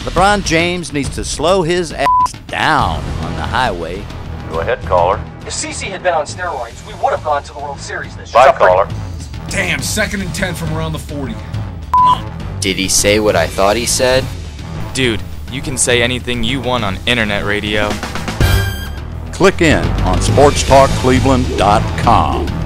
LeBron James needs to slow his ass down on the highway. Go ahead, caller. If CC had been on steroids, we would have gone to the World Series this Bye, year. caller. Damn, 2nd and 10 from around the 40. Did he say what I thought he said? Dude, you can say anything you want on internet radio. Click in on sportstalkcleveland.com.